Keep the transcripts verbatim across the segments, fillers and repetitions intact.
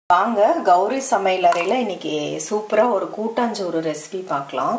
வாங்க கௌரி சமையலறையில இன்னைக்கு சூப்பரா ஒரு கூட்டாஞ்சோறு ரெசிபி பார்க்கலாம்.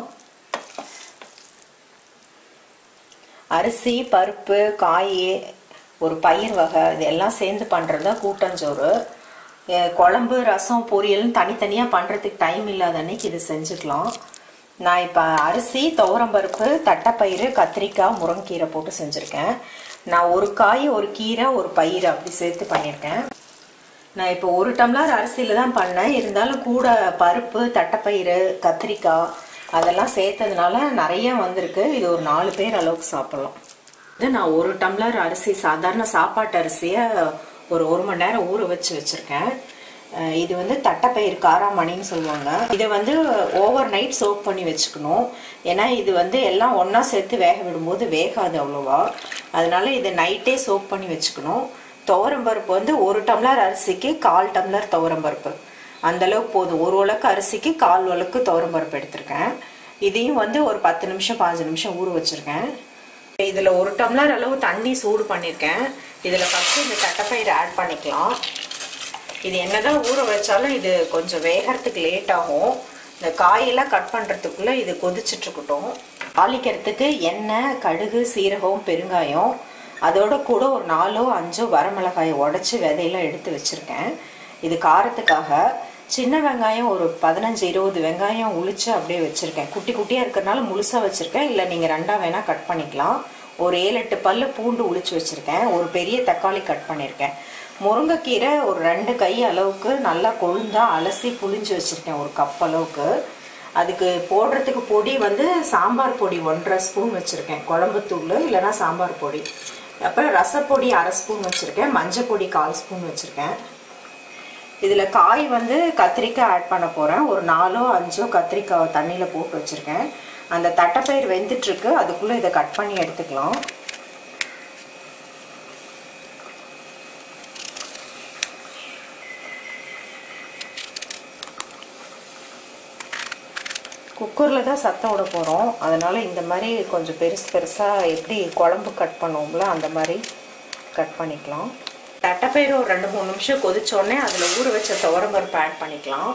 அரிசி, பருப்பு, காய், ஒரு பயிர் வகை இதெல்லாம் சேர்ந்து பண்றதா கூட்டாஞ்சோறு. குழம்பு, ரசம், பொரியல் தனித்தனியா பண்றதுக்கு டைம் இல்லாத அன்னைக்கு இது செஞ்சுக்கலாம். நான் இப்போ அரிசி, துவரம்பருப்பு, தட்டைப்பயிறு, கத்திரிக்காய், முருங்கைக்கீரை போட்டு செஞ்சுருக்கேன். நான் ஒரு காய், ஒரு கீரை, ஒரு பயிர் அப்படி சேர்த்து பண்ணியிருக்கேன். நான் இப்போ ஒரு டம்ளர் அரிசியில் தான் பண்ணேன். இருந்தாலும் கூட பருப்பு, தட்டைப்பயிறு, கத்திரிக்காய் அதெல்லாம் சேர்த்ததுனால நிறைய வந்திருக்கு. இது ஒரு நாலு பேர் அளவுக்கு சாப்பிட்லாம். இது நான் ஒரு டம்ளர் அரிசி, சாதாரண சாப்பாட்டு அரிசியை ஒரு ஒரு மணி நேரம் ஊற வச்சு வச்சுருக்கேன். இது வந்து தட்டைப்பயிறு காராமணின்னு சொல்லுவாங்க. இதை வந்து ஓவர் நைட் சோக் பண்ணி வச்சுக்கணும். ஏன்னா இது வந்து எல்லாம் ஒன்றா சேர்த்து வேக விடும்போது வேகாது அவ்வளோவா. அதனால இதை நைட்டே சோக் பண்ணி வச்சுக்கணும். துவரம்பருப்பு வந்து ஒரு டம்ளர் அரிசிக்கு கால் டம்ளர் துவரம்பருப்பு அந்த அளவுக்கு போதும். ஒரு உலக்கு அரிசிக்கு கால் உலக்கு துவரம்பருப்பு எடுத்திருக்கேன். இதையும் வந்து ஒரு பத்து நிமிஷம் பாஞ்சு நிமிஷம் ஊற வச்சிருக்கேன். இதில் ஒரு டம்ளர் அளவு தண்ணி சூடு பண்ணியிருக்கேன். இதில் ஃபஸ்ட்டு இந்த தட்டைப்பயிறு ஆட் பண்ணிக்கலாம். இது என்னதான் ஊற வச்சாலும் இது கொஞ்சம் வேகிறதுக்கு லேட் ஆகும். இந்த காயெல்லாம் கட் பண்ணுறதுக்குள்ளே இது கொதிச்சுட்ருக்கட்டும். தாளிக்கிறதுக்கு எண்ணெய், கடுகு, சீரகம், பெருங்காயம், அதோட கூட ஒரு நாலோ அஞ்சோ வரமிளகாயை உடச்சி விதையெல்லாம் எடுத்து வச்சுருக்கேன். இது காரத்துக்காக. சின்ன வெங்காயம் ஒரு பதினஞ்சு இருபது வெங்காயம் உளிச்சு அப்படியே வச்சுருக்கேன். குட்டி குட்டியாக இருக்கிறதுனால முழுசாக வச்சுருக்கேன். இல்லை நீங்கள் ரெண்டாக வேணால் கட் பண்ணிக்கலாம். ஒரு ஏழு எட்டு பல்லு பூண்டு உளிச்சு வச்சுருக்கேன். ஒரு பெரிய தக்காளி கட் பண்ணியிருக்கேன். முருங்கைக்கீரை ஒரு ரெண்டு கை அளவுக்கு நல்லா கொழுந்தா அலசி புளிஞ்சு வச்சுருக்கேன், ஒரு கப் அளவுக்கு. அதுக்கு போடுறதுக்கு பொடி வந்து சாம்பார் பொடி ஒன்றரை ஸ்பூன் வச்சுருக்கேன், குழம்புத்தூள் இல்லைன்னா சாம்பார் பொடி. அப்புறம் ரசப்பொடி அரை ஸ்பூன் வச்சுருக்கேன், மஞ்சள் பொடி கால் ஸ்பூன் வச்சுருக்கேன். இதில் காய் வந்து கத்திரிக்காய் ஆட் பண்ண போகிறேன். ஒரு நாலோ அஞ்சோ கத்திரிக்காய் தண்ணியில் போட்டு வச்சுருக்கேன். அந்த தட்டைப்பயிர் வெந்துட்டுருக்கு, அதுக்குள்ளே இதை கட் பண்ணி எடுத்துக்கலாம். குக்கரில் தான் சத்தம் விட போகிறோம். அதனால் இந்த மாதிரி கொஞ்சம் பெருசு பெருசாக எப்படி குழம்பு கட் பண்ணுவோம்ல அந்த மாதிரி கட் பண்ணிக்கலாம். தட்டைப்பயிறு ஒரு ரெண்டு மூணு நிமிஷம் கொதிச்சோடனே அதில் ஊற வச்ச துவரம்பருப்பு ஆட் பண்ணிக்கலாம்.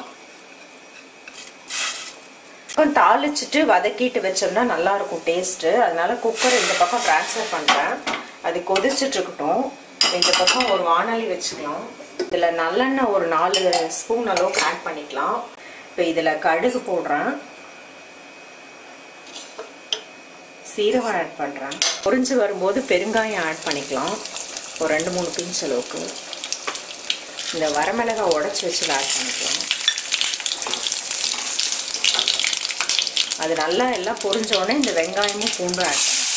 கொஞ்சம் தாளிச்சிட்டு வதக்கிட்டு வச்சோம்னா நல்லாயிருக்கும் டேஸ்ட்டு. அதனால் குக்கர் இந்த பக்கம் ட்ரான்ஸ்ஃபர் பண்ணுறேன். அது கொதிச்சுட்டு இருக்கட்டும். இந்த பக்கம் ஒரு வானொலி வச்சுக்கலாம். இதில் நல்லெண்ணெய் ஒரு நாலு ஸ்பூன் அளவுக்கு ஆட் பண்ணிக்கலாம். இப்போ இதில் கடுகு போடுறேன், சீரகம் ஆட் பண்ணுறேன். பொரிஞ்சு வரும்போது பெருங்காயம் ஆட் பண்ணிக்கலாம், ஒரு ரெண்டு மூணு பிஞ்ச் அளவுக்கு. இந்த வரமிளகாய் உடச்சி வச்சு ஆட் பண்ணிக்கலாம். அது நல்லா எல்லாம் பொரிஞ்சோடனே இந்த வெங்காயமும் பூண்டும் ஆட் பண்ணிக்கலாம்.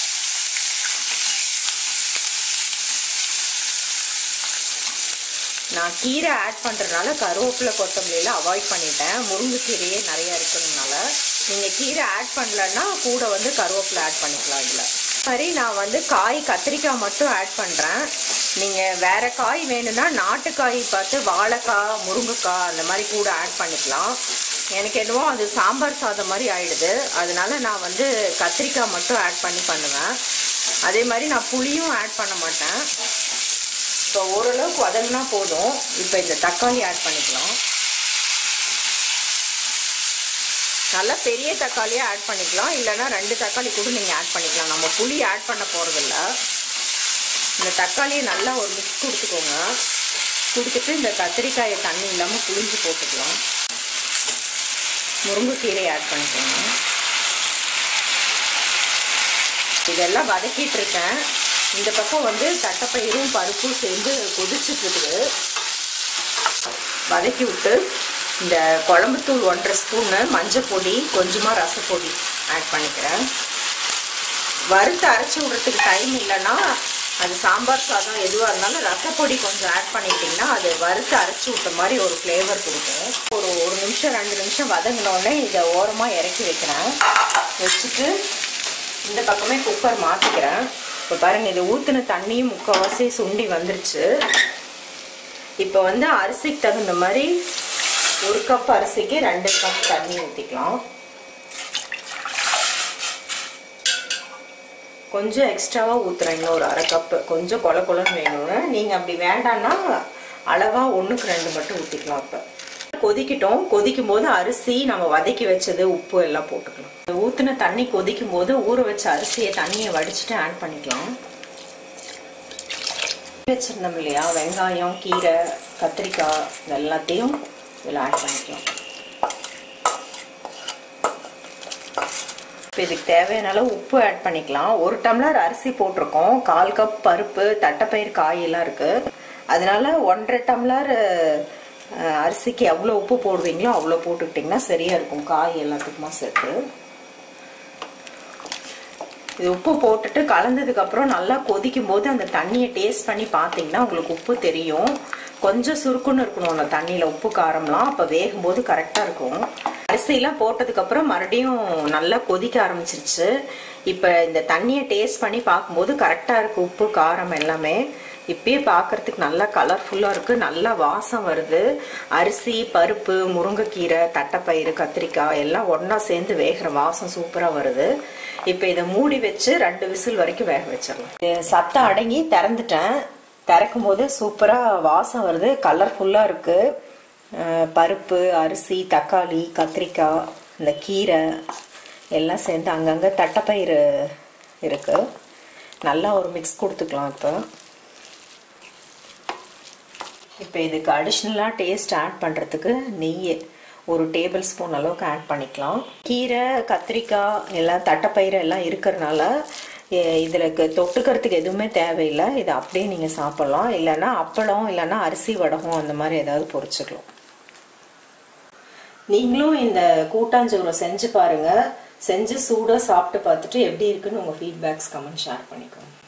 நான் கீரை ஆட் பண்ணுறதுனால கருவேப்பிலை கொத்தமல்லியில் அவாய்ட் பண்ணிட்டேன். முருங்கைக்கீரையே நிறையா இருக்கிறதுனால. நீங்கள் கீரை ஆட் பண்ணலன்னா கூட வந்து கருவேப்பிலை ஆட் பண்ணிக்கலாம். இதில் மாதிரி நான் வந்து காய் கத்திரிக்காய் மட்டும் ஆட் பண்ணுறேன். நீங்கள் வேறு காய் வேணும்னா நாட்டுக்காய் பார்த்து வாழைக்காய், முருங்கைக்காய் அந்த மாதிரி கூட ஆட் பண்ணிக்கலாம். எனக்கு என்னவோ அது சாம்பார் சாதம் மாதிரி ஆயிடுது. அதனால நான் வந்து கத்திரிக்காய் மட்டும் ஆட் பண்ணி பண்ணுவேன். அதே மாதிரி நான் புளியும் ஆட் பண்ண மாட்டேன். இப்போ ஓரளவுக்கு வதங்கினா போதும். இப்போ இந்த தக்காளி ஆட் பண்ணிக்கலாம். நல்லா பெரிய தக்காளியாக ஆட் பண்ணிக்கலாம், இல்லைன்னா ரெண்டு தக்காளி கூட நீங்கள் ஆட் பண்ணிக்கலாம். நம்ம புளி ஆட் பண்ண போகிறதில்ல. இந்த தக்காளியை நல்லா ஒரு மிக்ஸ் கொடுத்துக்கோங்க. கொடுத்துட்டு இந்த கத்திரிக்காயை தண்ணி இல்லாமல் புளிஞ்சு போட்டுக்கலாம். முருங்கைக்கீரையை ஆட் பண்ணிக்கோங்க. இதெல்லாம் வதக்கிட்டு இருக்கேன். இந்த பக்கம் வந்து தட்டைப்பயிரும் பருப்பும் சேர்ந்து கொதிச்சுட்டு இருக்குது. வதக்கி விட்டு இந்த குழம்புத்தூள் ஒன்றரை ஸ்பூனு, மஞ்சள் பொடி, கொஞ்சமாக ரசப்பொடி ஆட் பண்ணிக்கிறேன். வறுத்து அரைச்சி விடுறதுக்கு டைம் இல்லைன்னா அது சாம்பார் சாதம் எதுவாக இருந்தாலும் ரசப்பொடி கொஞ்சம் ஆட் பண்ணிட்டிங்கன்னா அது வறுத்து அரைச்சி விட்ட மாதிரி ஒரு ஃப்ளேவர் கொடுக்கும். ஒரு ஒரு நிமிஷம் ரெண்டு நிமிஷம் வதங்கினோடனே இதை ஓரமாக இறக்கி வைக்கிறேன். வச்சுட்டு இந்த பக்கமே குக்கர் மாற்றிக்கிறேன். இப்போ பாருங்கள், இது ஊற்றின தண்ணியும் முக்கால்வாசி சுண்டி வந்துருச்சு. இப்போ வந்து அரிசிக்கு தகுந்த மாதிரி ஒரு கப் அரிசிக்கு ரெண்டு கப் தண்ணி ஊற்றிக்கலாம். கொஞ்சம் எக்ஸ்ட்ராவாக ஊற்றுறேன், இன்னொரு அரை கப்பு. கொஞ்சம் கொல கொலன்னு வேணும்னு. நீங்கள் அப்படி வேண்டான்னா அளவா ஒண்ணுக்கு ரெண்டு மட்டும் ஊத்திக்கலாம். இப்ப கொதிக்கிட்டோம். கொதிக்கும் போது அரிசி நம்ம வதக்கி வச்சது உப்பு எல்லாம் போட்டுக்கலாம். ஊத்துன தண்ணி கொதிக்கும் போது ஊற வச்ச அரிசியை தண்ணியை வடிச்சிட்டு ஆட் பண்ணிக்கலாம். வச்சிருந்தோம் இல்லையா, வெங்காயம், கீரை, கத்திரிக்காய் எல்லாத்தையும் இதில் ஆட் பண்ணிக்கலாம். இப்போ இதுக்கு தேவையான அளவு உப்பு ஆட் பண்ணிக்கலாம். ஒரு டம்ளர் அரிசி போட்டிருக்கோம். கால் கப் பருப்பு, தட்டைப்பயிறு, காய் எல்லாம் இருக்கு. அதனால ஒன்றரை டம்ளர் அரிசிக்கு எவ்வளோ உப்பு போடுவீங்களோ அவ்வளோ போட்டுக்கிட்டிங்கன்னா சரியா இருக்கும் காய் எல்லாத்துக்குமா சேர்த்து. இது உப்பு போட்டுட்டு கலந்ததுக்கு அப்புறம் நல்லா கொதிக்கும் போது அந்த தண்ணியை டேஸ்ட் பண்ணி பார்த்தீங்கன்னா உங்களுக்கு உப்பு தெரியும். கொஞ்சம் சுருக்குன்னு இருக்கணும் அந்த தண்ணியில உப்பு காரம்லாம். அப்ப வேகும் போது கரெக்டா இருக்கும். அரிசியெல்லாம் போட்டதுக்கு அப்புறம் மறுபடியும் நல்லா கொதிக்க ஆரம்பிச்சிருச்சு. இப்ப இந்த தண்ணியை டேஸ்ட் பண்ணி பார்க்கும்போது கரெக்டா இருக்கு உப்பு காரம் எல்லாமே. இப்பயே பார்க்கறதுக்கு நல்லா கலர்ஃபுல்லா இருக்கு, நல்லா வாசம் வருது. அரிசி, பருப்பு, முருங்கைக்கீரை, தட்டைப்பயிறு, கத்திரிக்காய் எல்லாம் ஒன்னா சேர்ந்து வேகிற வாசம் சூப்பரா வருது. இப்ப இதை மூடி வச்சு ரெண்டு விசில் வரைக்கும் வேக வச்சிடலாம். சத்தம் அடங்கி திறந்துட்டேன். திறக்கும் போது சூப்பரா வாசம் வருது, கலர்ஃபுல்லா இருக்கு. பருப்பு, அரிசி, தக்காளி, கத்திரிக்காய், இந்த கீரை எல்லாம் சேர்ந்து அங்கங்க தட்டைப்பயிறு இருக்கு. நல்லா ஒரு மிக்ஸ் கொடுத்துக்கலாம். இப்போ இப்போ இதுக்கு அடிஷ்னலா டேஸ்ட் ஆட் பண்றதுக்கு நெய் ஒரு டேபிள் ஸ்பூன் அளவுக்கு ஆட் பண்ணிக்கலாம். கீரை, கத்திரிக்காய் எல்லாம் தட்டைப்பயிறு எல்லாம் இருக்கிறதுனால இதுல தொட்டுக்கிறதுக்கு எதுவுமே தேவையில்லை. இதை அப்படியே நீங்க சாப்பிடலாம். இல்லைன்னா அப்பளம், இல்லைன்னா அரிசி வடகம் அந்த மாதிரி ஏதாவது பொரிச்சுக்கலாம். நீங்களும் இந்த கூட்டாஞ்சோறை செஞ்சு பாருங்க. செஞ்சு சூடா சாப்பிட்டு பார்த்துட்டு எப்படி இருக்குன்னு உங்க ஃபீட்பேக்ஸ் கமெண்ட் ஷேர் பண்ணிக்கோங்க.